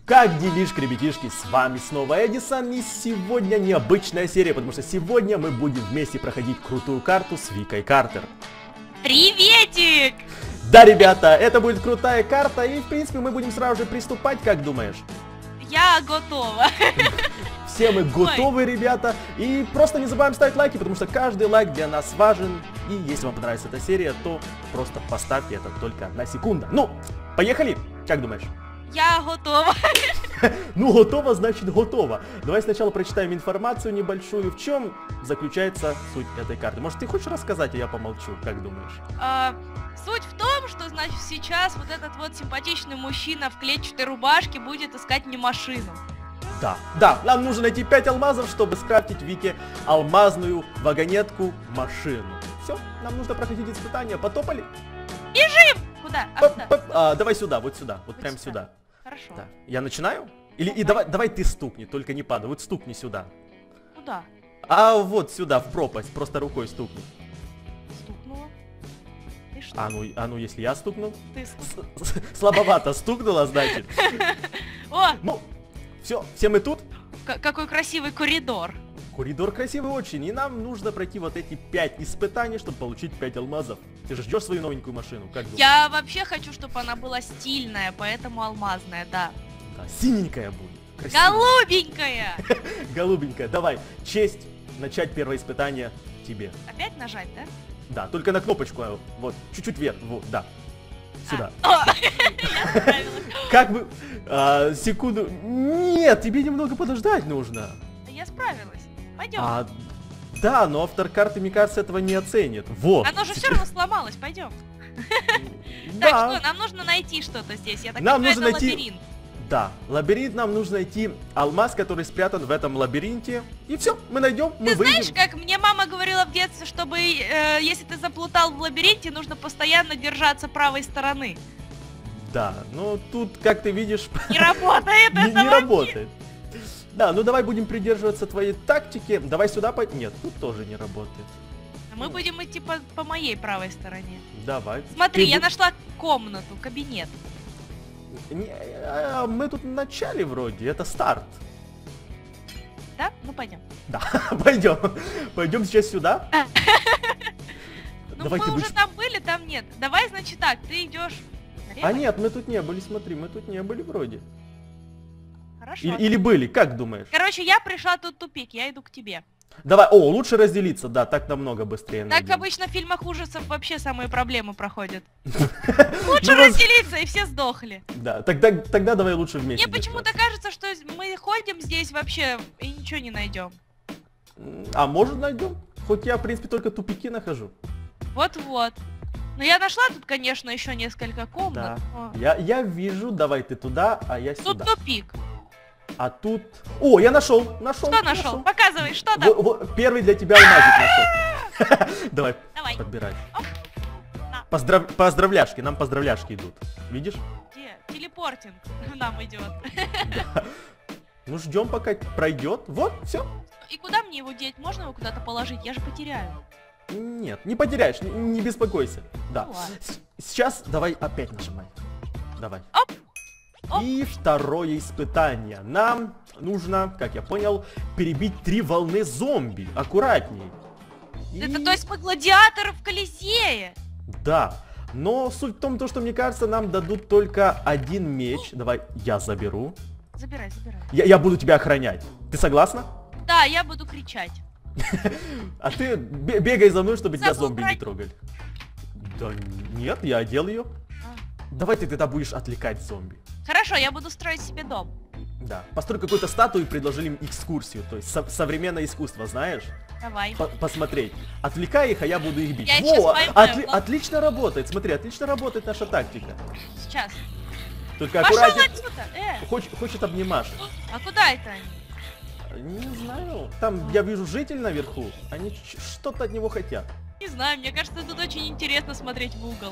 Как делишки, ребятишки, с вами снова Эдисон, и сегодня необычная серия, потому что сегодня мы будем вместе проходить крутую карту с Викой Картер. Приветик! Да, ребята, это будет крутая карта, и в принципе мы будем сразу же приступать, как думаешь? Я готова. Все мы готовы, ребята, и просто не забываем ставить лайки, потому что каждый лайк для нас важен, и если вам понравится эта серия, то просто поставьте это только на секунду. Ну, поехали, как думаешь? Я готова. Ну, готово, значит готово. Давай сначала прочитаем информацию небольшую. В чем заключается суть этой карты? Может, ты хочешь рассказать, а я помолчу? Как думаешь? Суть в том, что, значит, сейчас вот этот вот симпатичный мужчина в клетчатой рубашке будет искать мне машину. Да, нам нужно найти 5 алмазов, чтобы скрафтить Вике алмазную вагонетку машину. Все, нам нужно проходить испытания. Потопали? Бежим! Куда? Давай сюда, вот прям сюда. Хорошо. Да. Я начинаю? Или давай ты стукни, только не падай. Вот стукни сюда. Куда? А вот сюда, в пропасть, просто рукой стукни. Стукнула. И что? А ну, если я стукну? Ты Слабовато стукнула, значит. О! Ну, все мы тут? Какой красивый коридор. Коридор красивый очень, и нам нужно пройти вот эти 5 испытаний, чтобы получить 5 алмазов. Ты же ждешь свою новенькую машину, как думаешь? Я вообще хочу, чтобы она была стильная, поэтому алмазная, да. Да, синенькая будет. Красивая. Голубенькая! Голубенькая, давай, честь начать первое испытание тебе. Опять нажать, да? Да, только на кнопочку, вот, чуть-чуть вверх, вот, да. Сюда. Я справилась. Как бы, секунду, нет, тебе немного подождать нужно. Я справилась. Пойдем. Да, но автор карты, мне кажется, этого не оценит. Вот. Оно же все равно сломалось, пойдем. Да. Так, что, нам нужно найти что-то здесь. Я так Нам понимаю, нужно это найти... лабиринт. Да, лабиринт, нам нужно найти алмаз, который спрятан в этом лабиринте. И все, мы найдем, мы Ты выйдем. знаешь, как мне мама говорила в детстве, чтобы, если ты заплутал в лабиринте, нужно постоянно держаться правой стороны. Да, но тут, как ты видишь, Не работает это не вообще. работает. Да, ну давай будем придерживаться твоей тактики. Давай сюда Нет, тут тоже не работает. А мы будем идти по моей правой стороне. Давай. Смотри, Ты я бу- нашла комнату, кабинет. Мы тут в начале вроде, это старт. Да? Ну пойдем. Да, пойдем сейчас сюда. Ну Давай мы ты уже будешь... там были, там нет. Давай, значит так, ты идешь налево. А нет, мы тут не были, смотри, мы тут не были вроде. Хорошо. Или были, как думаешь? Короче, я пришла тут тупик, я иду к тебе. Давай, лучше разделиться, да, так намного быстрее Так найдем. обычно в фильмах ужасов вообще самые проблемы проходят. Ну, Лучше разделиться, и все сдохли. Да, тогда давай лучше вместе. Мне почему-то кажется, что мы ходим здесь вообще и ничего не найдем. А может найдем? Хоть я, в принципе, только тупики нахожу. Вот-вот. Но я нашла тут, конечно, еще несколько комнат. Да. но Я вижу, давай ты туда, а я Тут сюда. тупик. А тут... О, я нашел. Что нашел? Показывай, что там? Первый для тебя алмазик нашел. Давай, Давай. подбирай. Оп. На. Поздравляшки, нам поздравляшки идут. Видишь? Где? Телепортинг нам идет. Ну ждем, пока пройдет. Вот, все. И куда мне его деть? Можно его куда-то положить? Я же потеряю. Нет, не потеряешь, не беспокойся. Да. Ну ладно. Сейчас давай опять нажимай. Давай. Оп. Оп. И второе испытание. Нам нужно, как я понял, перебить 3 волны зомби. Аккуратней. Это то есть мы гладиаторы в Колизее? Да. Но суть в том, что мне кажется, нам дадут только один меч. Давай, я заберу. Забирай. Я буду тебя охранять. Ты согласна? Да, я буду кричать. А ты бегай за мной, чтобы тебя Забыл зомби не брать. трогали. Да нет, я одел ее. Давай ты тогда будешь отвлекать зомби. Хорошо, я буду строить себе дом. Да. Построй какую-то статую и предложили им экскурсию. То есть современное искусство, знаешь? Давай. Посмотреть. Отвлекай их, а я буду их бить. Я их щас Во! поймаю, Отлично работает. Смотри, отлично работает наша тактика. Сейчас. Только Пошел аккуратнее. отсюда! Хочет обнимашь. А куда это они? Не знаю. Там я вижу житель наверху. Они что-то от него хотят. Не знаю, мне кажется, тут очень интересно смотреть в угол.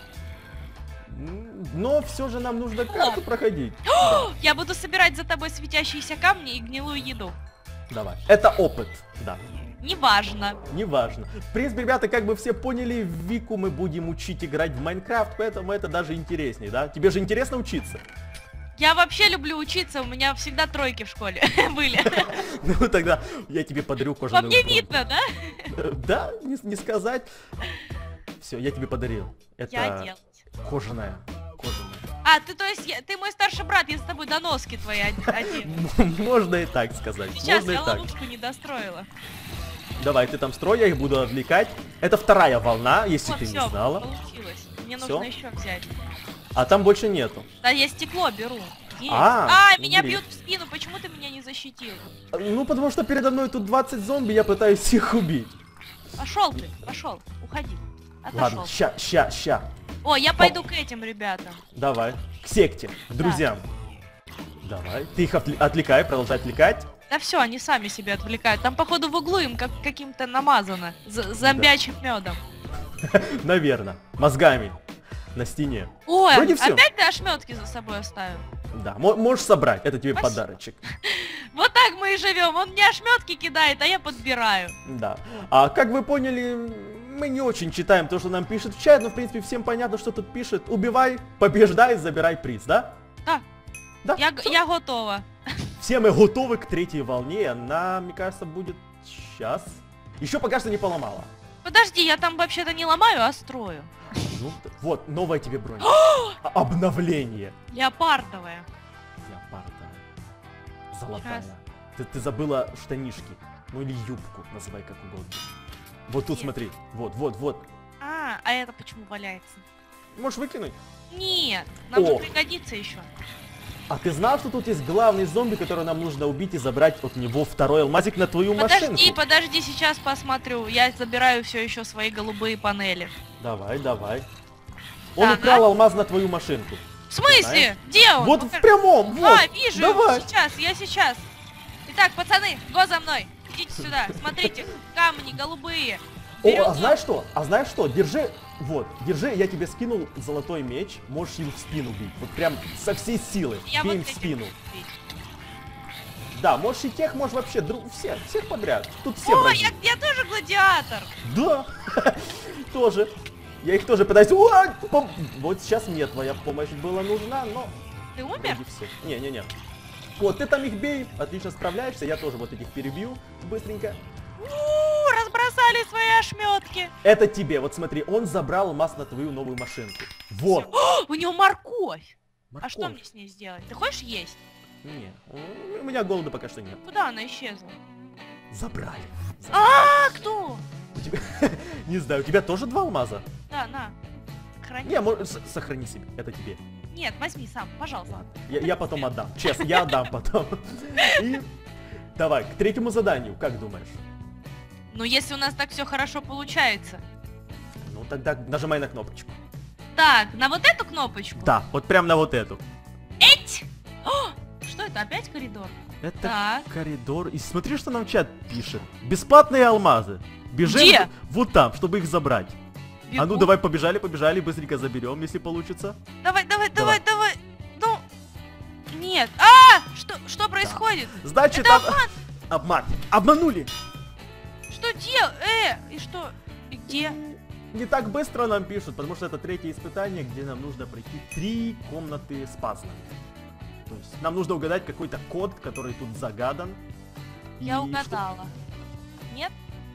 Но все же нам нужно карту проходить. Я буду собирать за тобой светящиеся камни и гнилую еду. Давай. Это опыт. Да. Неважно. Неважно. В принципе, ребята, как бы все поняли, Вику мы будем учить играть в Майнкрафт, поэтому это даже интересней, да? Тебе же интересно учиться? Я вообще люблю учиться, у меня всегда тройки в школе были. Ну тогда я тебе подарю По кожаную мне бронь. видно, да? Да, не сказать. Все, я тебе подарил. Я Это делать. кожаная. А, ты, то есть, ты мой старший брат, я с тобой доноски твои один. Можно и так сказать. Сейчас Можно и я так. ловушку не достроила. Давай, ты там строй, я их буду отвлекать. Это вторая волна, если Вот, ты не все, знала. получилось. Мне Всё? нужно еще взять. А там больше нету. Да, я стекло беру. Есть. А, Меня бери. бьют в спину, почему ты меня не защитил? Ну, потому что передо мной тут 20 зомби, я пытаюсь их убить. Пошел ты, пошел, уходи. Ладно, Отошел. ща. О, я пойду к этим ребятам. Давай. К секте, к друзьям. Давай. Ты их отвлекай, продолжай отвлекать. Да все, они сами себя отвлекают. Там, походу, в углу им как каким-то намазано. Зомбячим медом. Наверное. Мозгами. На стене. Ой, Вроде всё. опять ты ошметки за собой оставил. Да, можешь собрать. Это тебе Спасибо. подарочек. Вот так мы и живем. Он мне ошметки кидает, а я подбираю. Да. А как вы поняли, мы не очень читаем то, что нам пишет в чат, но в принципе всем понятно, что тут пишет. Убивай, побеждай, забирай приз, да? Да, Да. я готова. Все мы готовы к третьей волне. Она, мне кажется, будет сейчас. Еще пока что не поломала. Подожди, я там вообще-то не ломаю, а строю. Ну, вот, новая тебе бронь. Обновление. Леопардовая. Леопардовая. Золотая. Сейчас. Ты забыла штанишки. Ну или юбку, называй как угодно. Вот тут Нет. смотри. Вот. А это почему валяется? Можешь выкинуть. Нет, нам же О. пригодится еще. А ты знал, что тут есть главный зомби, который нам нужно убить и забрать от него второй алмазик на твою машинку? Подожди, сейчас посмотрю. Я забираю все еще свои голубые панели. Давай. Он Так. украл алмаз на твою машинку. В смысле? Знаешь? Где он? Вот в прямом, вот. А, вижу, Давай. я сейчас. Итак, пацаны, го за мной. Идите сюда, смотрите, камни голубые. Берем О, а знаешь что? Держи, я тебе скинул золотой меч, можешь им в спину бить. Вот прям со всей силы. Я Бей вот им в этим спину. буду бить. Да, можешь и тех, можешь вообще всех подряд. Тут все О, враги. я тоже гладиатор. Да, тоже. Я их тоже пытаюсь... Вот сейчас мне твоя помощь была нужна, но... Ты умер? вроде всё. Не. Вот, ты там их бей, отлично справляешься, я тоже вот этих перебью быстренько. Разбросали свои ошметки. Это тебе, вот смотри, он забрал алмаз на твою новую машинку. Вот. О, у него морковь. А что Морковь. мне с ней сделать? Ты хочешь есть? Не, у меня голода пока что нет. Куда она исчезла? Забрали. А, кто? У тебя... Не знаю, у тебя тоже 2 алмаза? Да, на. Храни. Не, сохрани себе, это тебе. Нет, возьми сам, пожалуйста. Ладно, я потом отдам. Честно, я отдам потом. И давай, к третьему заданию, как думаешь? Ну, если у нас так все хорошо получается. Ну тогда нажимай на кнопочку. Так, на вот эту кнопочку? Да, вот прям на вот эту. Эть! О, что это? Опять коридор? Это Так. коридор. И смотри, что нам чат пишет. Бесплатные алмазы. Бежим Где? вот там, чтобы их забрать. А ну Бегу. давай побежали, быстренько заберем, если получится. Давай. Давай. Ну, нет. А, что происходит? Значит, Это обман. Обманули. Что и что? И где? Не так быстро нам пишут, потому что это третье испытание, где нам нужно пройти 3 комнаты с пазлами. То есть нам нужно угадать какой-то код, который тут загадан. Я И угадала. Нет?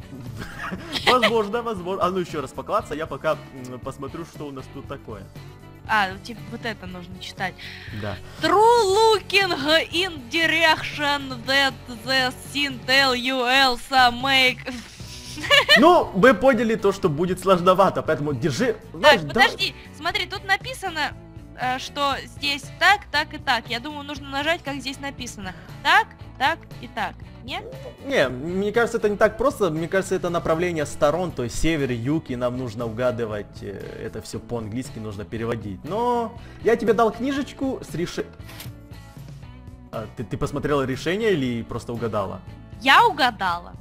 Возможно. А ну еще раз поклаться, я пока посмотрю, что у нас тут такое. А, типа вот это нужно читать. Да. True looking in direction that the scene tell you Elsa make... Ну, мы поняли то, что будет сложновато, поэтому держи. Знаешь, Так, давай- подожди, смотри, тут написано, что здесь так, так и так. Я думаю, нужно нажать, как здесь написано. Так, так и так. Нет? Не, мне кажется, это не так просто. Мне кажется, это направление сторон, то есть север, юг, и нам нужно угадывать. Это все по-английски нужно переводить. Но я тебе дал книжечку с решением. Ты посмотрела решение или просто угадала? Я угадала.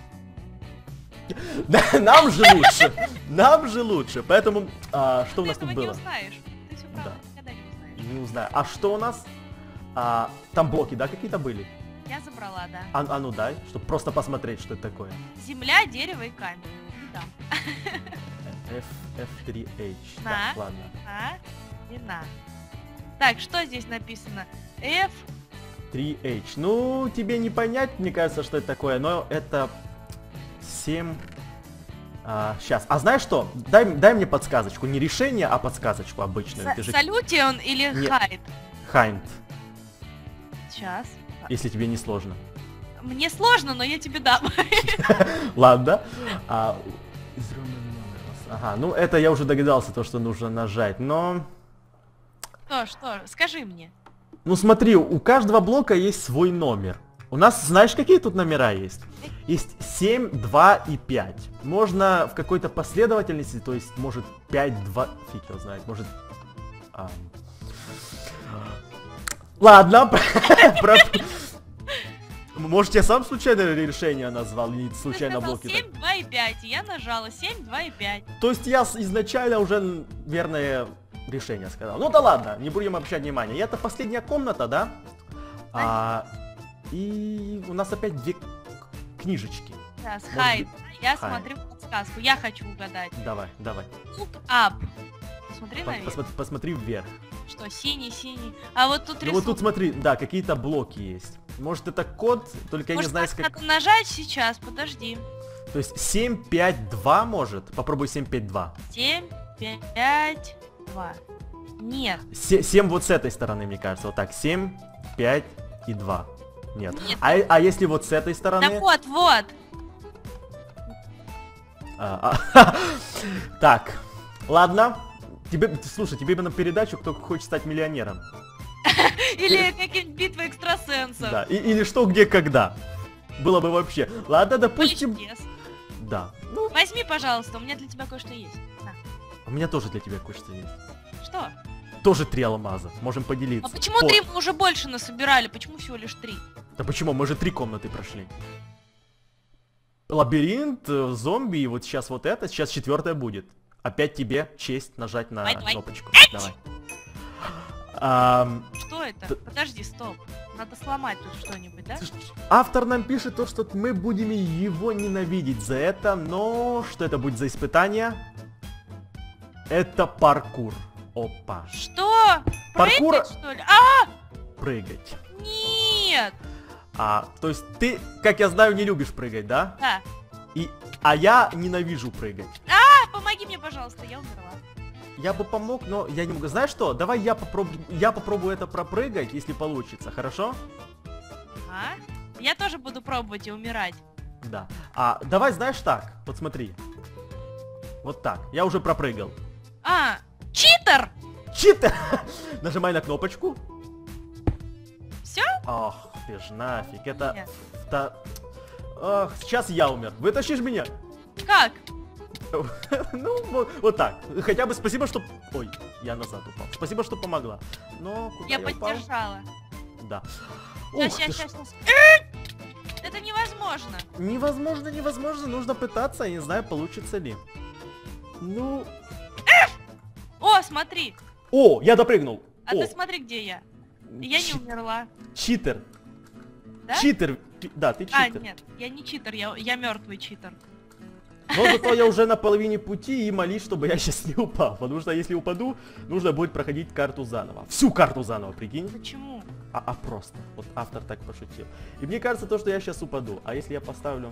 Нам же лучше. Нам же лучше. Поэтому, что у Ты нас этого тут не было? узнаешь. Ты все правда Да. никогда не узнаешь. Не узнаю. А что у нас? Там блоки, да, какие-то были? Я забрала, да. А ну дай, чтобы просто посмотреть, что это такое. Земля, дерево и камень. Да. F3H. На. Так, ладно. На и на. Так, что здесь написано? F. 3H. Ну, тебе не понять, мне кажется, что это такое, но это 7... сейчас. А знаешь что? Дай мне подсказочку. Не решение, а подсказочку обычную. Ты же... Салютион или Не- хайд? Хайнт, Сейчас. если тебе не сложно. Мне сложно, но я тебе дам. Ладно. Ага, ну это я уже догадался, то, что нужно нажать, но... Что? Скажи мне. Ну смотри, у каждого блока есть свой номер. У нас, знаешь, какие тут номера есть? Есть 7, 2 и 5. Можно в какой-то последовательности, то есть может 5, 2... Фиг его знает, может... Ладно, может я сам случайно решение назвал, или случайно Ты сказал блоки... 7, 2 и 5, и я нажала 7, 2 и 5. То есть я изначально уже верное решение сказал. Ну да ладно, не будем обращать внимания. И это последняя комната, да? И у нас опять две книжечки. Сейчас, Может хайд. Я хайд. смотрю подсказку, я хочу угадать. Давай. Look up. Посмотри наверх. Посмотри вверх. Что, синий. А вот тут Ну вот тут рисунок. смотри, да, какие-то блоки есть. Может это код, только я не Может, знаю, так как... надо нажать сейчас, подожди. То есть 7, 5, 2 может? Попробуй 7, 5, 2. 7, 5, 2. Нет. 7 вот с этой стороны, мне кажется. Вот так, 7, 5 и 2. Нет. Нет. А если вот с этой стороны? Да вот. Так, ладно. Слушай, тебе бы на передачу, кто хочет стать миллионером. Или какие-нибудь битвы экстрасенсов. Да, или что, где, когда. Было бы вообще. Ладно, допустим... Чудес. Да. Ну, Возьми, пожалуйста, у меня для тебя кое-что есть. На. у меня тоже для тебя кое-что есть. Что? Тоже 3 алмаза. Можем поделиться. А почему 3 мы уже больше насобирали? Почему всего лишь 3? Да почему? Мы же 3 комнаты прошли. Лабиринт, зомби, и вот сейчас вот это, сейчас 4-я будет. Опять тебе честь нажать на Давай. кнопочку. Давай. Что это? Подожди, стоп. Надо сломать тут что-нибудь, да? Автор нам пишет то, что мы будем его ненавидеть за это, но что это будет за испытание? Это паркур. Опа. Что? Паркура- Прыгать, что ли? Прыгать. Нет! То есть ты, как я знаю, не любишь прыгать, да? Да. А я ненавижу прыгать. Помоги мне, пожалуйста, я умерла. Я бы помог, но я не могу. Знаешь что? Давай я попробую это пропрыгать, если получится, хорошо? Я тоже буду пробовать и умирать. Да. Давай, знаешь так, вот смотри. Вот так. Я уже пропрыгал. Читер! Читер! Нажимай на кнопочку. Все? Ах, ты ж нафиг. Это... Нет. Ах, сейчас я умер. Вытащишь меня? Как? Ну, вот так. Хотя бы спасибо, что... Ой, я назад упал. Спасибо, что помогла. Но куда Я я упал? поддержала. Да. Сейчас. Это невозможно. Невозможно. Нужно пытаться. Я не знаю, получится ли. Ну... О, смотри. О, я допрыгнул. А ты смотри, где я. Я не умерла. Читер. Да? Читер. Да, ты читер. Нет, я не читер, я мертвый читер. Но зато я уже на половине пути и молись, чтобы я сейчас не упал. Потому что если упаду, нужно будет проходить карту заново. Всю карту заново, прикинь. Почему? Просто. Вот автор так пошутил. И мне кажется, то, что я сейчас упаду. А если я поставлю...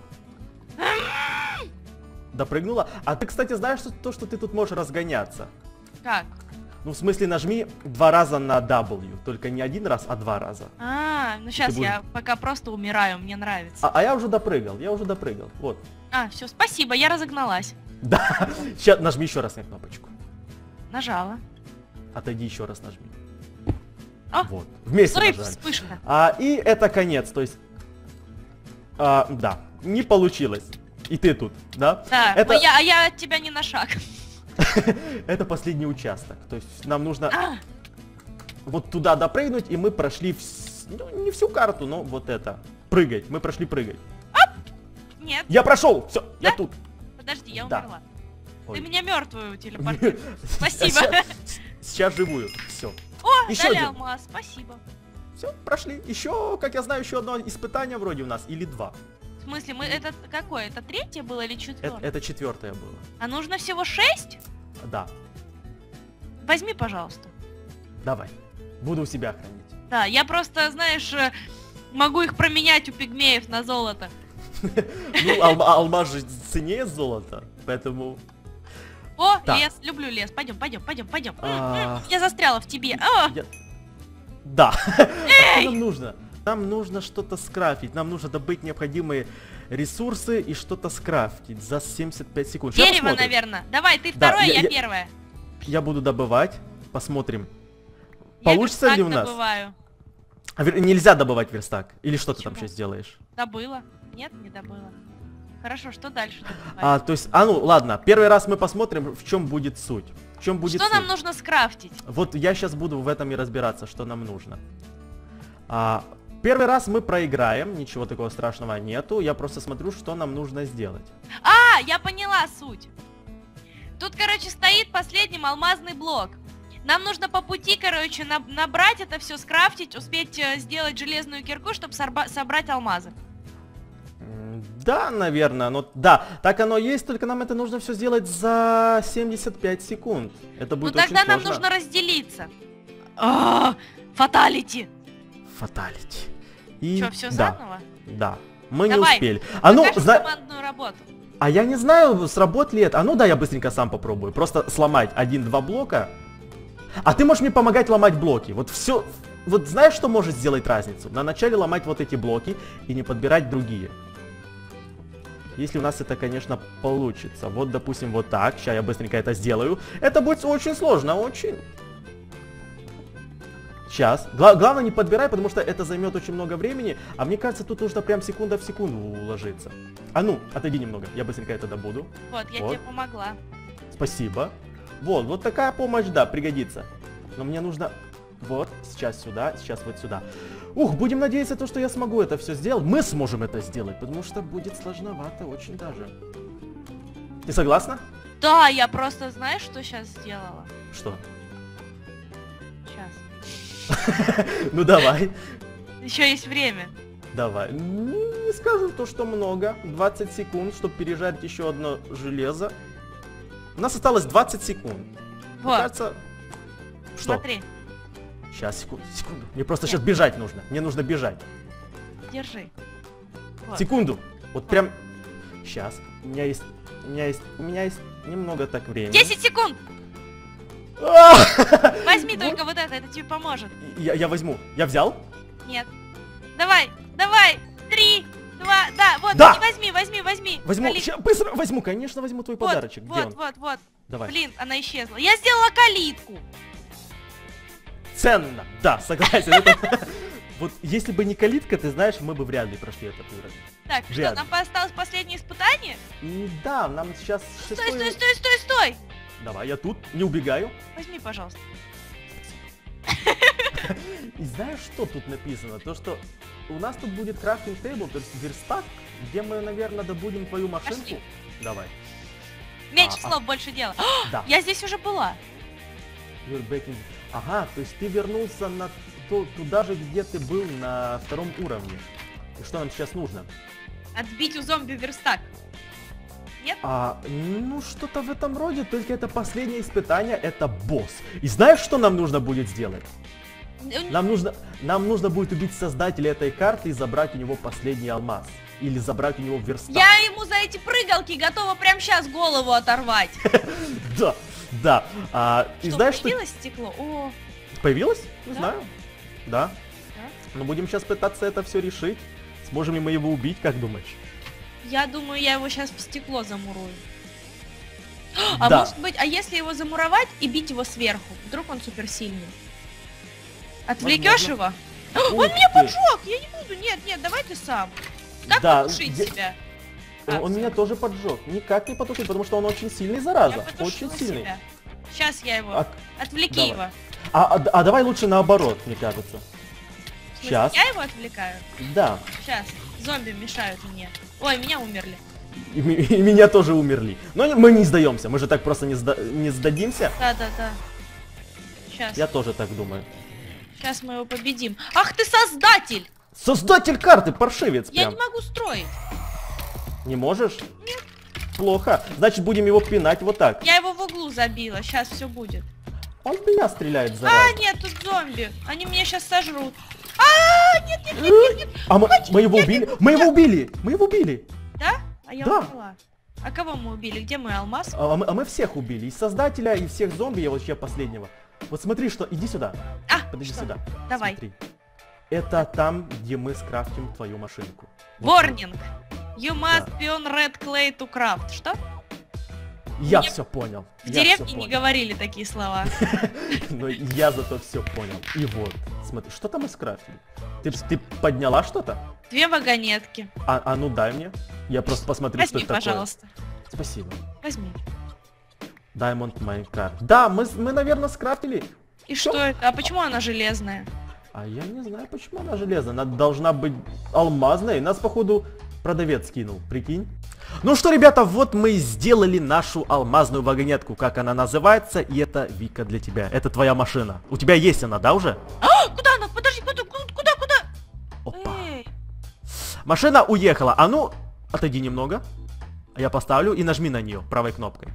Допрыгнула. А ты, кстати, знаешь то, что ты тут можешь разгоняться? Как? Ну, в смысле, нажми 2 раза на W. Только не 1 раз, а 2 раза. Ну сейчас будешь- я пока просто умираю, мне нравится. А я уже допрыгал. Вот. Все, спасибо, я разогналась. Да. Сейчас нажми еще раз на кнопочку. Нажала. Отойди еще раз нажми. О, Вот. Вместе взрыв, нажали. вспышка. И это конец. То есть... да. Не получилось. И ты тут, да? Да, Это... я от тебя не на шаг. Это последний участок. То есть нам нужно вот туда допрыгнуть, и мы прошли ну, не всю карту, но вот это. Прыгать. Мы прошли прыгать. Нет, Я прошел! Все, я Да? тут. подожди, я Да. умерла. Ой. Ты меня мертвую телепортируешь. Спасибо. Сейчас живую. Все. О, Еще дали один. алмаз, спасибо. Все, прошли. Еще, как я знаю, еще одно испытание вроде у нас. Или 2. В смысле, это какое? Это 3-е было или 4-е? Это 4-е было. А нужно всего 6? Да. Возьми, пожалуйста. Давай. Буду у себя хранить. Да, я просто, знаешь, могу их променять у пигмеев на золото. Ну, алмаз же ценнее золота, поэтому... О, Так. лес, люблю лес. Пойдем. А. Я застряла в тебе. Да. Что нам нужно? Нам нужно что-то скрафтить. Нам нужно добыть необходимые ресурсы и что-то скрафтить за 75 секунд. Сейчас Дерево, посмотрим. наверное. Давай, ты Да, второе, я- я первая. Я буду добывать. Посмотрим. Я Получится ли верстак у нас? добываю. Нельзя добывать верстак. Или что ты там Почему? сейчас делаешь? Добыла. Нет, не добыла. Хорошо, что дальше добывать? То есть, ну ладно, первый раз мы посмотрим, в чем будет суть. В чем будет Что суть. нам нужно скрафтить? Вот я сейчас буду в этом и разбираться, что нам нужно. Первый раз мы проиграем, ничего такого страшного нету. Я просто смотрю, что нам нужно сделать. Я поняла суть. Тут, короче, стоит последним алмазный блок. Нам нужно по пути, короче, набрать это все, скрафтить, успеть сделать железную кирку, чтобы собрать алмазы. Да, наверное, но да, так оно есть, только нам это нужно все сделать за 75 секунд. Это Ну будет очень тогда нам сложно. нужно разделиться. Фаталити. Фаталити. И Что, все да, заново? да. Мы Давай, не успели. Ну, Покажи командную работу. а я не знаю, сработает ли это. Да, я быстренько сам попробую. Просто сломать 1-2 блока. А ты можешь мне помогать ломать блоки. Вот все. Вот знаешь, что может сделать разницу? На начале ломать вот эти блоки и не подбирать другие. Если у нас это, конечно, получится. Вот, допустим, вот так. Сейчас я быстренько это сделаю. Это будет очень сложно, очень. Сейчас. Главное не подбирай, потому что это займет очень много времени. А мне кажется, тут нужно прям секунда в секунду уложиться. Ну, отойди немного. Я быстренько это добуду. Вот, я Вот. тебе помогла. Спасибо. Вот такая помощь, да, пригодится. Но мне нужно... Вот, сейчас сюда, сейчас вот сюда. Будем надеяться, что я смогу это все сделать. Мы сможем это сделать, потому что будет сложновато очень даже. Ты согласна? Да, я просто, знаешь, что сейчас сделала? Что? Сейчас. Ну давай. Еще есть время. Давай. Не скажу то, что много. 20 секунд, чтобы пережарить еще одно железо. У нас осталось 20 секунд. Мне Вот, кажется... Что? смотри, Сейчас, секунду. Мне просто сейчас бежать нужно. Мне нужно бежать. держи. Вот. Секунду. Вот прям... Сейчас. У меня есть немного так времени. 10 секунд! А! Возьми только вот это тебе поможет. Я возьму. Я взял? Нет. Давай! 3, 2, да, вот, Да! возьми. Возьму. Кали- Ща, быстро возьму. Конечно, возьму твой Вот, подарочек. Где он? вот. Давай. Блин, она исчезла. Я сделала калитку. Ценно. Да, согласен. Это- Вот если бы не калитка, ты знаешь, мы бы вряд ли прошли этот уровень. Так, Вряд что, нам осталось последнее испытание? И да, нам сейчас шестой... Стой! Давай, я тут, не убегаю. Возьми, пожалуйста. И знаешь, что тут написано? То, что у нас тут будет крафтинг тейбл, то есть верстак, где мы, наверное, добудем твою машинку. Пошли. Давай. Меньше слов, больше дела. Да. Я здесь уже была. You're back in- Ага, то есть ты вернулся на туда же, где ты был на 2-м уровне. И что нам сейчас нужно? Отбить у зомби верстак. Нет? Ну, что-то в этом роде, только это последнее испытание, это босс. И знаешь, что нам нужно будет сделать? Нам нужно будет убить создателя этой карты и забрать у него последний алмаз. Или забрать у него верстак. Я ему за эти прыгалки готова прямо сейчас голову оторвать. Да. И знаешь, что... Появилось стекло? О, Появилось? Не Да. знаю. Да. Но будем сейчас пытаться это все решить. Сможем ли мы его убить, как думаешь? я думаю, я его сейчас в стекло замурую. Да. Может быть, если его замуровать и бить его сверху? Вдруг он суперсильный. Отвлекешь его? Он меня поджег! Я не буду! Нет, давай ты сам. Как Да, потушить я- себя? Он меня тоже поджег. Никак не потушить, потому что он очень сильный, Я зараза. потушила Очень сильный. себя. Сейчас я его. А- Отвлеки давай. его. А давай лучше наоборот, мне кажется. В смысле, Сейчас. Я его отвлекаю? Да. Сейчас. Зомби мешают мне. Ой, меня умерли. И меня тоже умерли. Но мы не сдаемся. Мы же так просто не сдадимся. Да. Сейчас. Я тоже так думаю. Сейчас мы его победим. Ах ты создатель! Создатель карты, паршивец Я прям. не могу строить. Не можешь? Нет. Плохо. Значит, будем его пинать вот так. Я его в углу забила. Сейчас все будет. Он в меня стреляет, А, зараза. нет, тут зомби. Они меня сейчас сожрут. А, нет, нет, нет, нет, нет. А мы его убили? Мы его убили! Мы его убили! Да? А я Да. умерла. А кого мы убили? Где мой алмаз? А мы всех убили. И создателя, и всех зомби, и вообще последнего. Вот смотри, что... Иди сюда. А, Подойди что? сюда. Давай. Смотри. Это там, где мы скрафтим твою машинку. Вот Warning. You must be on red clay to craft. Что? я Мне все понял. В деревне не говорили такие слова. Но я зато все понял. И вот, смотри, что там мы скрафтили? Ты подняла что-то? 2 вагонетки. А ну дай мне. Я просто посмотрю, что Возьми, это такое. пожалуйста. Спасибо. Возьми. Diamond Minecart. Да, мы, наверное, скрафтили. И что это? А почему она железная? А я не знаю, почему она железная. Она должна быть алмазной. Нас, походу, продавец скинул. Прикинь. Ну что, ребята, вот мы и сделали нашу алмазную вагонетку. Как она называется. И это, Вика, для тебя. Это твоя машина. У тебя есть она, да, уже? А, куда она? Подожди, куда? Опа. Эй, Машина уехала. А ну, отойди немного. Я поставлю и нажми на нее правой кнопкой.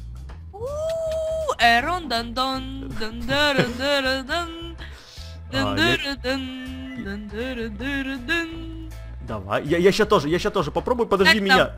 Эрон дан дан дан дан дан дан А, дан дан дан. Давай. Я сейчас тоже попробую. Подожди Так, меня.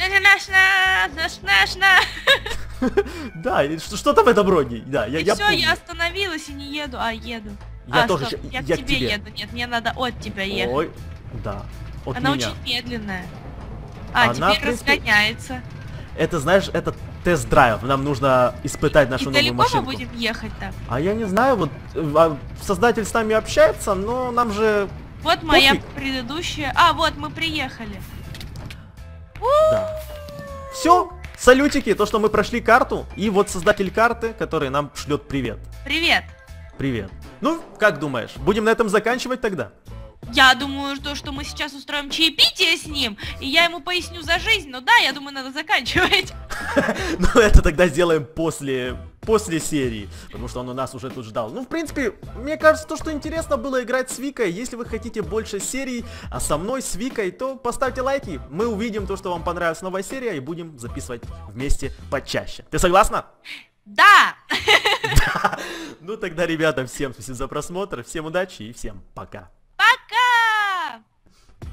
И Да, что там в этом роде? Да, я все, помню. я остановилась и не еду, а еду. Я А, тоже стоп, я к к тебе еду. Нет, мне надо от тебя ехать. Ой, да. От Она меня. очень медленная. А, Она, в теперь принципе, разгоняется. Это, знаешь, это тест-драйв. Нам нужно испытать нашу И новую далеко мы машинку. будем ехать так? А я не знаю, вот создатель с нами общается, но нам же... Вот моя Пофиг. предыдущая... А, вот мы приехали. Да. Все, салютики, то, что мы прошли карту. И вот создатель карты, который нам шлет привет. Привет. Привет. Ну, как думаешь, будем на этом заканчивать тогда? Я думаю, что мы сейчас устроим чаепитие с ним, и я ему поясню за жизнь, но да, я думаю, надо заканчивать. Ну, это тогда сделаем после серии, потому что он у нас уже тут ждал. Ну, в принципе, мне кажется, то, что интересно было играть с Викой. Если вы хотите больше серий, а со мной, с Викой, то поставьте лайки. Мы увидим то, что вам понравилась новая серия, и будем записывать вместе почаще. Ты согласна? Да! Ну, тогда, ребята, всем спасибо за просмотр, всем удачи и всем пока.